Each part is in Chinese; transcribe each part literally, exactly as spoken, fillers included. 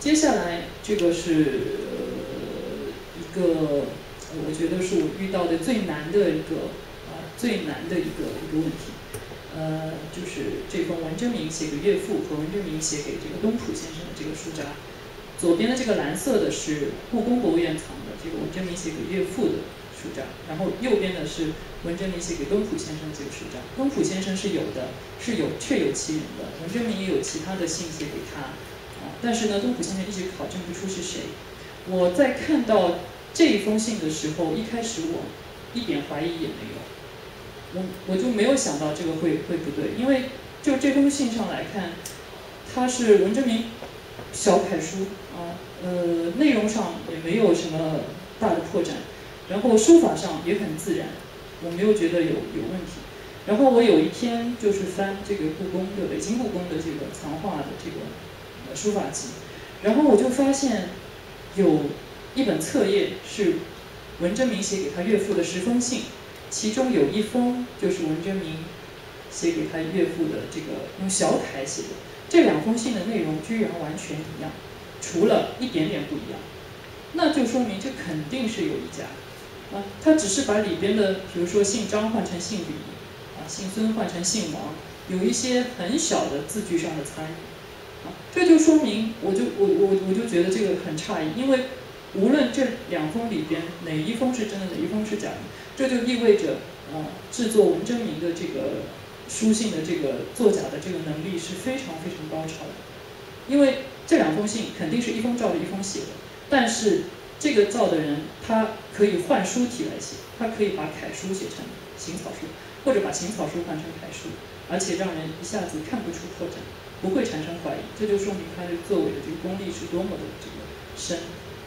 接下来这个是、呃、一个我觉得是我遇到的最难的一个啊、呃、最难的一个一个问题，呃，就是这封文征明写给岳父和文征明写给这个东浦先生的这个书札。左边的这个蓝色的是故宫博物院藏的这个文征明写给岳父的书札，然后右边的是文征明写给东浦先生这个书札。东浦先生是有的，是有确有其人的，文征明也有其他的信写给他。但是呢，东浦先生一直考证不出是谁。我在看到这一封信的时候，一开始我一点怀疑也没有，我我就没有想到这个会会不对，因为就这封信上来看，它是文征明小楷书啊，呃，内容上也没有什么大的破绽，然后书法上也很自然，我没有觉得有有问题。然后我有一天就是翻这个故宫的北京故宫的这个藏画的这个。书法集，然后我就发现有一本册页是文征明写给他岳父的十封信，其中有一封就是文征明写给他岳父的这个用小楷写的，这两封信的内容居然完全一样，除了一点点不一样，那就说明这肯定是有一家啊，他只是把里边的比如说姓张换成姓李啊，姓孙换成姓王，有一些很小的字句上的差异。这就说明，我就我我我就觉得这个很诧异，因为无论这两封里边哪一封是真的，哪一封是假的，这就意味着，呃，制作文征明的这个书信的这个作假的这个能力是非常非常高超的，因为这两封信肯定是一封照着一封写的，但是这个造的人他可以换书体来写，他可以把楷书写成行草书，或者把行草书换成楷书，而且让人一下子看不出破绽。不会产生怀疑，这就说明他的作伪的这个功力是多么的这个深。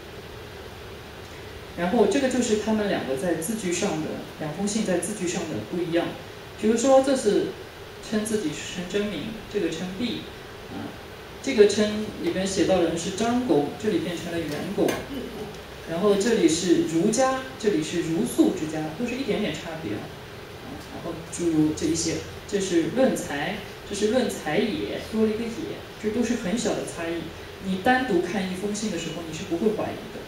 然后这个就是他们两个在字句上的两封信在字句上的不一样。比如说，这是称自己是称真名，这个称毕啊，这个称里边写到人是张公，这里变成了元公。然后这里是儒家，这里是儒素之家，都是一点点差别啊。然后诸如这一些，这是论才。这是论才也，多了一个也，这都是很小的差异。你单独看一封信的时候，你是不会怀疑的。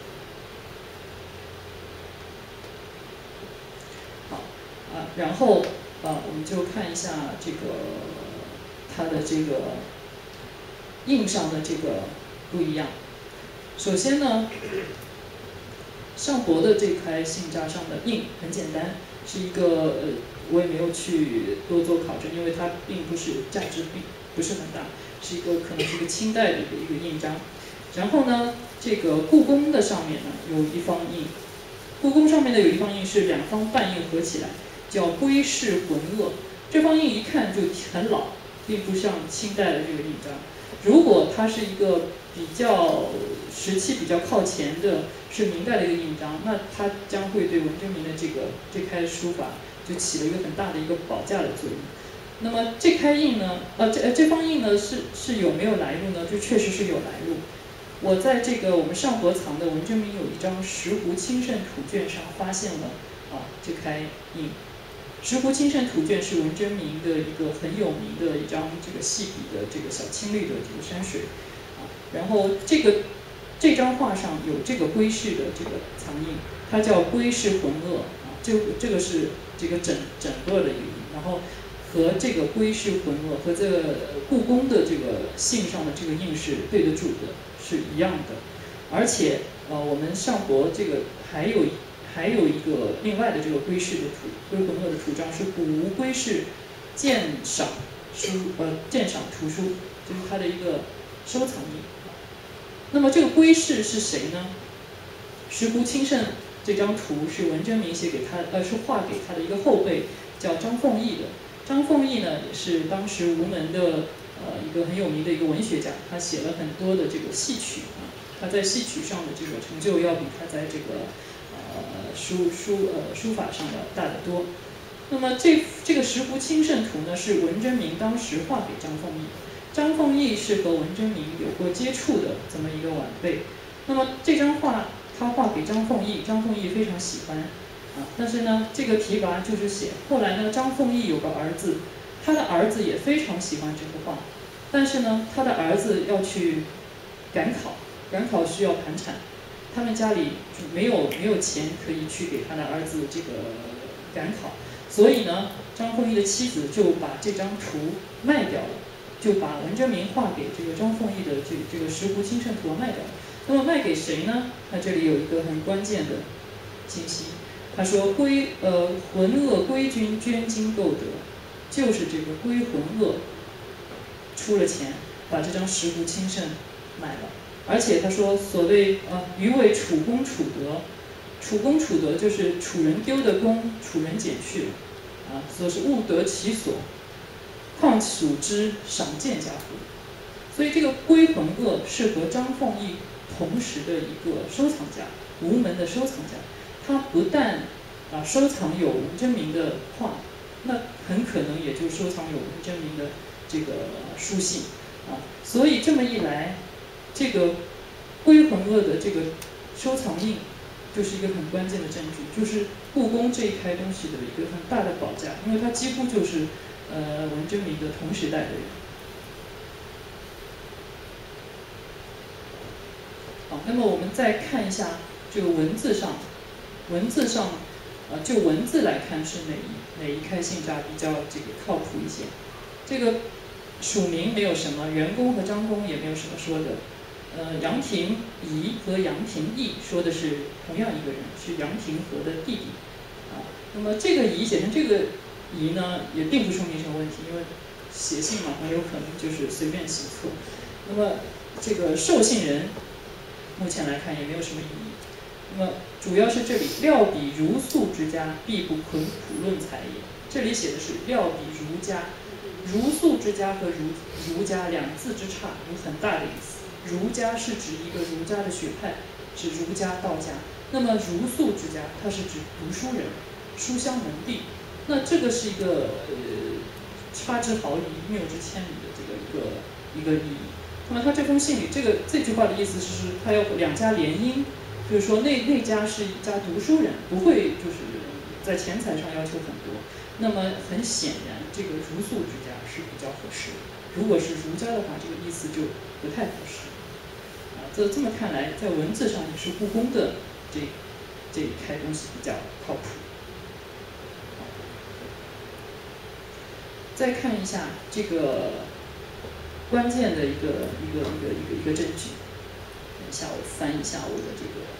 好，啊，然后啊，我们就看一下这个它的这个印上的这个不一样。首先呢，上博的这开信札上的印很简单，是一个呃。我也没有去多做考证，因为它并不是价值并不是很大，是一个可能是一个清代的一个一个印章。然后呢，这个故宫的上面呢有一方印，故宫上面的有一方印是两方半印合起来，叫归氏浑噩。这方印一看就很老，并不像清代的这个印章。如果它是一个比较时期比较靠前的，是明代的一个印章，那它将会对文征明的这个这开书法就起了一个很大的一个保驾的作用。那么这开印呢，呃，这这方印呢是是有没有来路呢？就确实是有来路。我在这个我们上博藏的文征明有一张石湖清胜图卷上发现了啊这开印。石湖清胜图卷是文征明的一个很有名的一张这个细笔的这个小青绿的这个山水啊，然后这个这张画上有这个归氏的这个藏印，它叫归氏浑噩啊，这这个是这个整整个的一个印，然后和这个归氏浑噩和这个故宫的这个信上的这个印是对得住的，是一样的。而且呃，我们上博这个还有还有一个另外的这个归氏的图归浑噩的图章是古吴归氏鉴赏书呃鉴赏图书，就是它的一个收藏印。那么这个归氏是谁呢？石湖清胜这张图是文征明写给他，呃，是画给他的一个后辈，叫张凤义的。张凤义呢，也是当时吴门的呃一个很有名的一个文学家，他写了很多的这个戏曲啊，他在戏曲上的这个成就要比他在这个呃书书呃书法上的大得多。那么这这个石湖清胜图呢，是文征明当时画给张凤义。张凤义是和文征明有过接触的这么一个晚辈。那么这张画他画给张凤义，张凤义非常喜欢啊，但是呢，这个题跋就是写，后来呢，张凤义有个儿子，他的儿子也非常喜欢这幅画，但是呢，他的儿子要去赶考， 赶考需要盘缠，他们家里就没有没有钱可以去给他的儿子这个赶考，所以呢，张凤翊的妻子就把这张图卖掉了，就把文征明画给这个张凤翊的这这个《石湖清圣图》卖掉了。那么卖给谁呢？那这里有一个很关键的信息，他说归呃浑噩归军捐金购得，就是这个归浑噩出了钱把这张《石湖清圣》买了。而且他说，所谓呃，余为楚公楚德，楚公楚德就是楚人丢的弓，楚人捡去了，啊，说是物得其所，况楚之赏鉴家乎？所以这个归浑噩是和张凤翊同时的一个收藏家，吴门的收藏家。他不但啊收藏有文征明的画，那很可能也就收藏有文征明的这个书信啊。所以这么一来，这个归浑噩的这个收藏印就是一个很关键的证据，就是故宫这一开东西的一个很大的宝价，因为它几乎就是呃文征明的同时代的人。好，那么我们再看一下这个文字上，文字上，呃，就文字来看是哪一哪一开信札比较这个靠谱一些？这个署名没有什么，元公和张公也没有什么说的。呃，杨廷仪和杨廷义说的是同样一个人，是杨廷和的弟弟。啊，那么这个仪写成这个仪呢，也并不说明什么问题，因为写信嘛，很有可能就是随便写错。那么这个受信人，目前来看也没有什么异议。那么主要是这里料比如素之家，必不捆苦论才也。这里写的是料比儒家，如素之家和儒儒家两字之差有很大的意思。儒家是指一个儒家的学派，指儒家、道家。那么如素之家，它是指读书人、书香门第。那这个是一个呃差之毫厘、谬之千里的这个一个一个意义。那么他这封信里，这个这句话的意思是，他要两家联姻，就是说那那家是一家读书人，不会就是在钱财上要求很多。那么很显然，这个如素之家是比较合适的。如果是儒家的话，这个意思就不太合适。啊，这这么看来，在文字上也是故宫的这这一开东西比较靠谱。再看一下这个关键的一个一个一个一个一个证据。等一下，我翻一下我的这个。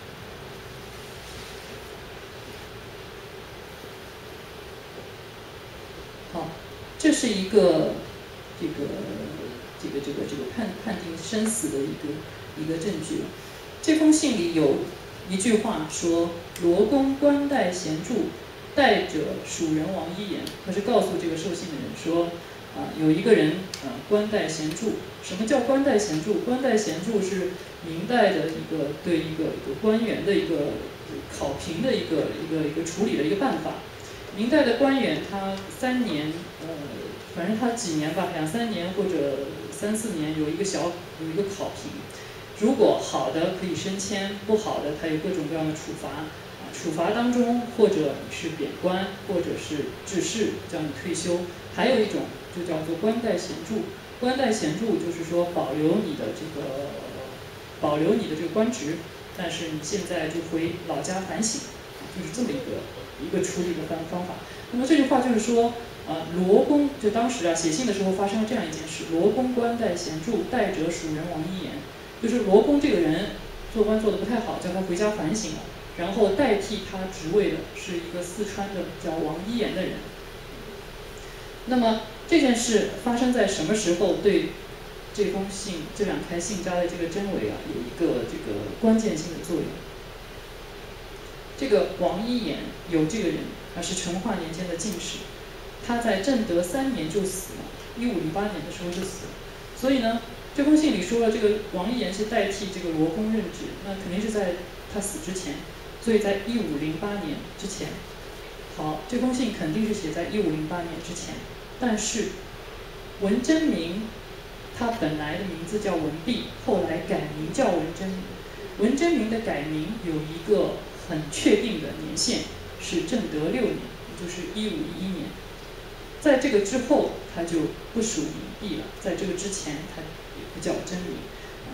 好，这是一个这个这个这个这个判判定生死的一个一个证据了。这封信里有一句话说：“罗公冠带贤著，带者蜀人王一言。”他是告诉这个受信的人说，啊，有一个人啊冠带贤著。什么叫冠带贤著？冠带贤著是明代的一个对一个一个官员的一个考评的一个一个一个处理的一个办法。明代的官员他三年，呃，反正他几年吧，两三年或者三四年有一个小有一个考评。如果好的可以升迁，不好的他有各种各样的处罚。啊，处罚当中或者你是贬官，或者是致仕，叫你退休。还有一种就叫做冠带贤著。冠带贤著就是说保留你的这个保留你的这个官职，但是你现在就回老家反省，就是这么一个一个处理的方方法。那么这句话就是说，啊，罗公就当时啊写信的时候发生了这样一件事：罗公冠带贤著，带者蜀人王一言。就是罗公这个人做官做得不太好，叫他回家反省了。然后代替他职位的是一个四川的叫王一言的人。那么这件事发生在什么时候？对这封信这两开信札的这个真伪啊，有一个这个关键性的作用。这个王一言有这个人，他是成化年间的进士，他在正德三年就死了，一五零八年的时候就死了。所以呢，这封信里说了，这个王一言是代替这个罗公任职，那肯定是在他死之前，所以在一五零八年之前。好，这封信肯定是写在一五零八年之前，但是文征明他本来的名字叫文弼，后来改名叫文征明。文征明的改名有一个很确定的年限，是正德六年，也就是一五一一年。在这个之后，他就不属名弼了；在这个之前，他也不叫征明。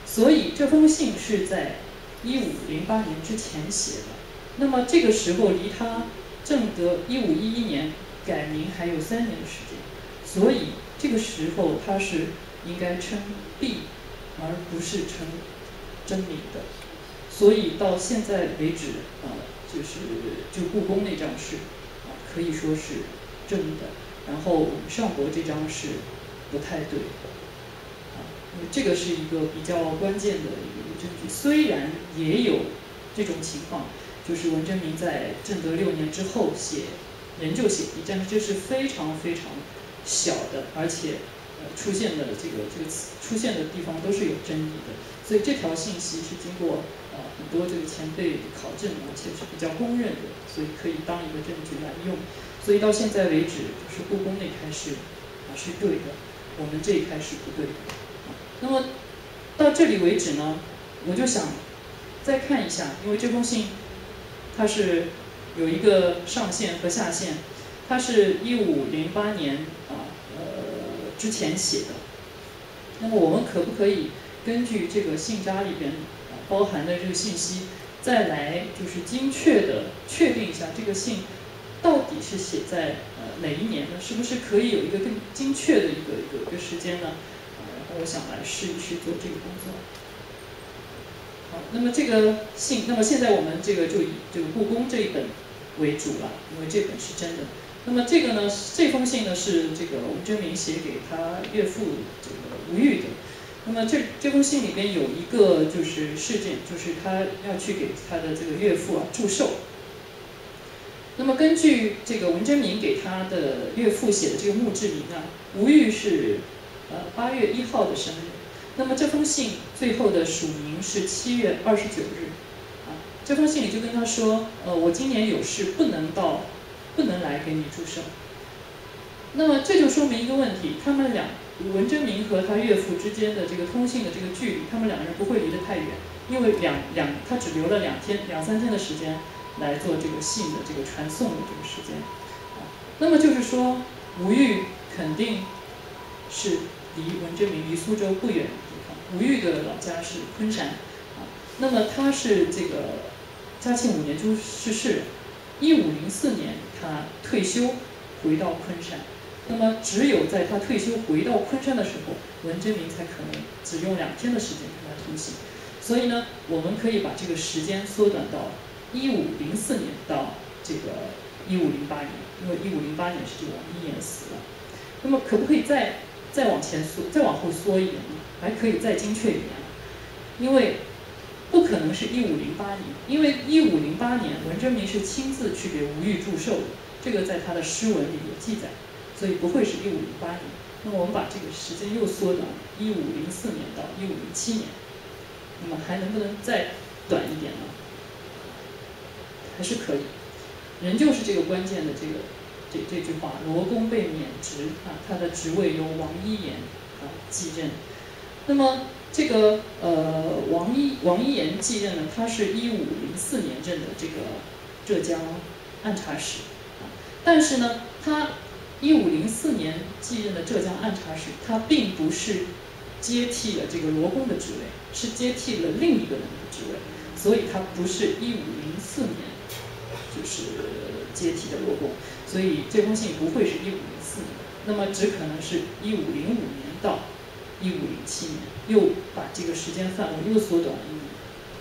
所以这封信是在一五零八年之前写的。那么这个时候离他正德一五一一年改名还有三年的时间，所以这个时候他是应该称毕，而不是称真名的。所以到现在为止，啊、呃，就是就故宫那张是啊、呃，可以说是正的。然后我们上博这张是不太对，啊，因为这个是一个比较关键的一个证据。虽然也有这种情况，就是文征明在正德六年之后写，仍旧写毕，但是这是非常非常小的，而且呃出现的这个这个出现的地方都是有争议的。所以这条信息是经过呃很多这个前辈考证，而且是比较公认的，所以可以当一个证据来用。所以到现在为止，就是故宫那开是啊是对的，我们这一开是不对的。那么到这里为止呢，我就想再看一下，因为这封信它是有一个上限和下限，它是一五零八年啊呃之前写的。那么我们可不可以根据这个信札里边啊包含的这个信息，再来就是精确的确定一下这个信到底是写在呃哪一年呢？是不是可以有一个更精确的一个一个一个时间呢？啊，然后我想来试一试做这个工作。好，那么这个信，那么现在我们这个就以这个故宫这一本为主了，因为这本是真的。那么这个呢，这封信呢是这个文征明写给他岳父这个吴玉的。那么这这封信里边有一个就是事件，就是他要去给他的这个岳父啊祝寿。那么根据这个文征明给他的岳父写的这个墓志铭啊，吴玉是呃八月一号的生日。那么这封信最后的署名是七月二十九日，啊，这封信里就跟他说，呃，我今年有事不能到，不能来给你祝寿。那么这就说明一个问题，他们俩文征明和他岳父之间的这个通信的这个距离，他们两个人不会离得太远，因为两两他只留了两天两三天的时间来做这个信的这个传送的这个时间，啊，那么就是说吴玉肯定是离文征明离苏州不远的地方。吴玉的老家是昆山，啊，那么他是这个嘉庆五年就逝世，一五零四年他退休回到昆山。那么只有在他退休回到昆山的时候，文征明才可能只用两天的时间跟他通信。所以呢，我们可以把这个时间缩短到一五零四年到这个一五零八年，因为一五零八年是这个王一言死了。那么可不可以再再往前缩，再往后缩一点呢？还可以再精确一点，因为不可能是一五零八年，因为一五零八年文征明是亲自去给吴玉祝寿的，这个在他的诗文里有记载，所以不会是一五零八年。那么我们把这个时间又缩短一五零四年到一五零七年，那么还能不能再短一点呢？还是可以，仍旧是这个关键的这个这这句话，罗公被免职啊，他的职位由王一言啊继任。那么这个呃王一王一言继任呢，他是一五零四年任的这个浙江按察使啊，但是呢，他一五零四年继任的浙江按察使，他并不是接替了这个罗公的职位，是接替了另一个人的职位，所以他不是一五零四年就是接替的罗公，所以这封信不会是一五零四年，那么只可能是一五零五年到一五零七年，又把这个时间范围又缩短了一年。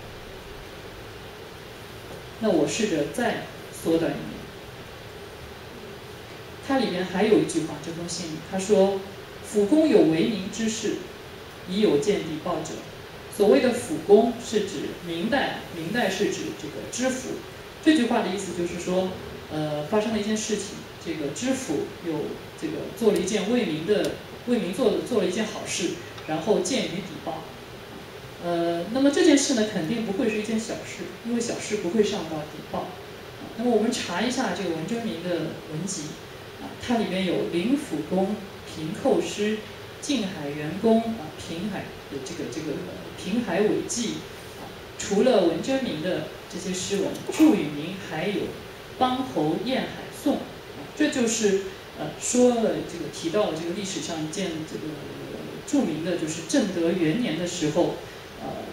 那我试着再缩短一年。它里面还有一句话，这封信里他说：“辅公有为民之事，已有见地报者。”所谓的辅公是指明代，明代是指这个知府。这句话的意思就是说，呃，发生了一件事情，这个知府有这个做了一件为民的为民做做了一件好事，然后见于底报。呃，那么这件事呢，肯定不会是一件小事，因为小事不会上到底报。那么我们查一下这个文征明的文集。啊，它里面有林辅公、平寇师、靖海元公啊、平海的这个这个平海伪记啊，除了文征明的这些诗文，祝允明还有邦侯晏海颂啊，这就是呃说了这个提到了这个历史上一件这个著名的，就是正德元年的时候，呃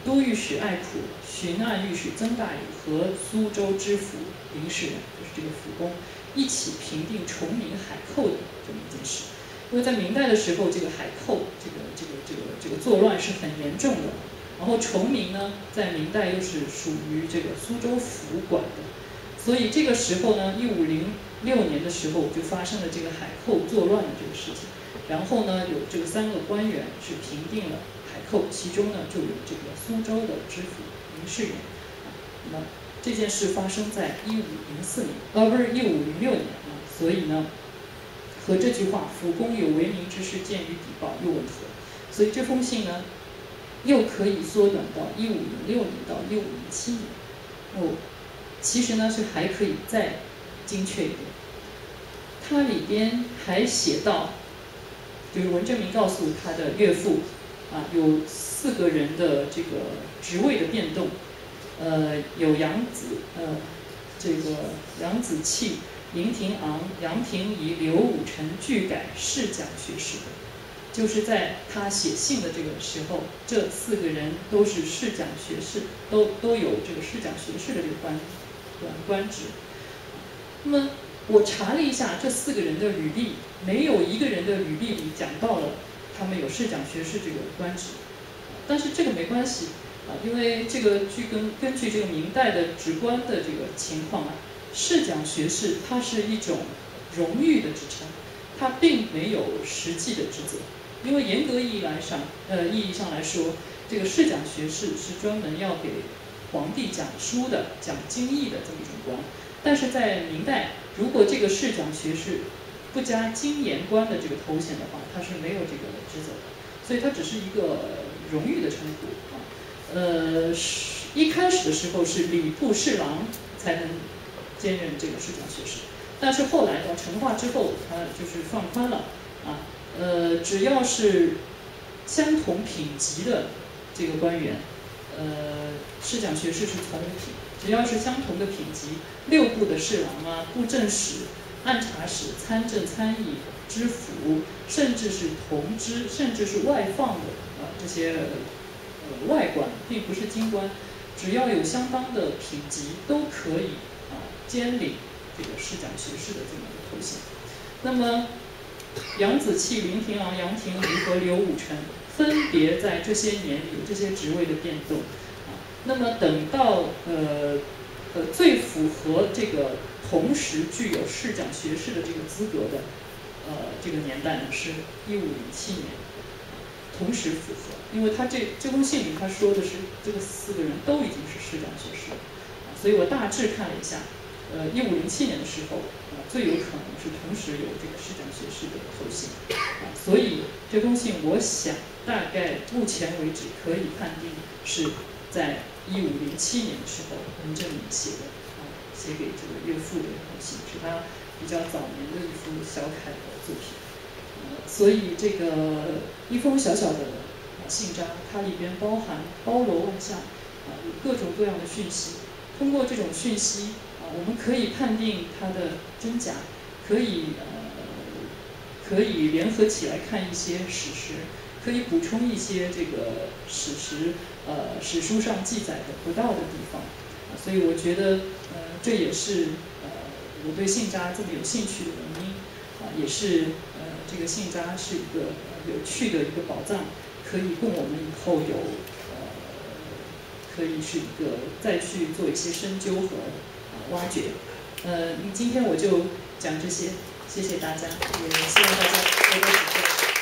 都御史爱仆、巡按御史曾大宇和苏州知府林世远，就是这个府公，一起平定崇明海寇的这么一件事。因为在明代的时候，这个海寇这个这个这个这个作乱是很严重的。然后崇明呢，在明代又是属于这个苏州府管的，所以这个时候呢，一五零六年的时候就发生了这个海寇作乱的这个事情。然后呢，有这个三个官员是平定了海寇，其中呢就有这个苏州的知府林世远。那么这件事发生在一五零四年，呃，不是一五零六年啊，所以呢，和这句话“府公有为民之事，见于底报”又吻合。所以这封信呢，又可以缩短到一五零六年到一五零七年。哦，其实呢是还可以再精确一点。它里边还写到，就是文征明告诉他的岳父，啊，有四个人的这个职位的变动，呃，有杨子，呃，这个杨子气、林廷昂、杨廷仪、刘武成俱改侍讲学士。就是在他写信的这个时候，这四个人都是侍讲学士，都都有这个侍讲学士的这个官官官职。那么我查了一下这四个人的履历，没有一个人的履历里讲到了他们有侍讲学士这个官职。但是这个没关系啊，因为这个据根根据这个明代的职官的这个情况啊，侍讲学士它是一种荣誉的职称，它并没有实际的职责。因为严格意义来上，呃，意义上来说，这个侍讲学士是专门要给皇帝讲书的、讲经义的这么一种官。但是在明代，如果这个侍讲学士不加经言官的这个头衔的话，他是没有这个职责的，所以它只是一个荣誉的称呼啊。呃，一开始的时候是礼部侍郎才能兼任这个侍讲学士，但是后来到成化之后，他就是放宽了啊。呃，只要是相同品级的这个官员，呃，侍讲学士是从五品，只要是相同的品级，六部的侍郎啊、布政使、按察使、参政参议、知府，甚至是同知，甚至是外放的啊这些呃外官，并不是京官，只要有相当的品级，都可以啊兼领这个侍讲学士的这么一个头衔。那么杨子气、林廷昂、杨廷仪和刘武成分别在这些年有这些职位的变动啊。那么等到呃呃最符合这个同时具有侍讲学士的这个资格的呃这个年代呢，是一五零七年，同时符合。因为他这这封信里他说的是这个四个人都已经是侍讲学士了，啊，所以我大致看了一下。呃，一五零七年的时候，啊，最有可能是同时有这个侍讲学士的头衔，啊，所以这封信我想大概目前为止可以判定是在一五零七年的时候文征明写的，啊，写给这个岳父的一封信，是他比较早年的一幅小楷的作品。呃，所以这个一封小小的信札，它里边包含包罗万象，啊，有各种各样的讯息。通过这种讯息，啊，我们可以判定它的真假，可以呃，可以联合起来看一些史实，可以补充一些这个史实呃史书上记载的不到的地方，啊，所以我觉得呃这也是呃我对信札这么有兴趣的原因，啊，也是呃这个信札是一个有趣的一个宝藏，可以供我们以后有。可以是一个再去做一些深究和啊挖掘，呃，今天我就讲这些，谢谢大家，也希望大家多多指教。